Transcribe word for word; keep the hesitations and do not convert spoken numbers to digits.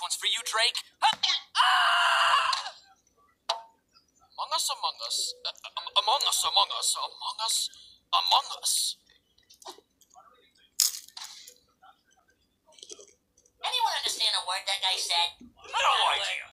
one's for you, Drake. Ah! Among Us, Among Us, uh, um, Among Us, Among Us, Among Us, Among Us. Anyone understand a word that guy said?